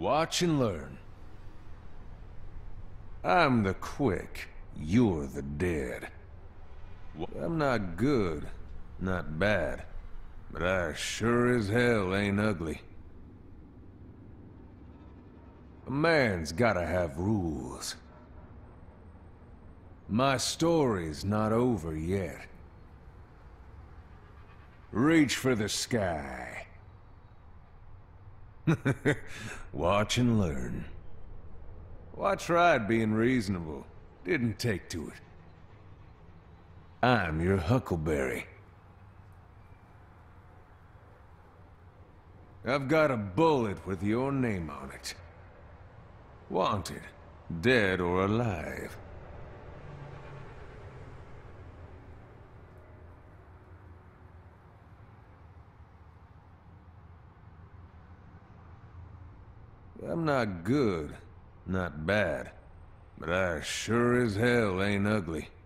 Watch and learn. I'm the quick, you're the dead. I'm not good, not bad, but I sure as hell ain't ugly. A man's gotta have rules. My story's not over yet. Reach for the sky. Watch and learn. Well, I tried being reasonable. Didn't take to it. I'm your huckleberry. I've got a bullet with your name on it. Wanted, dead or alive. I'm not good, not bad, but I sure as hell ain't ugly.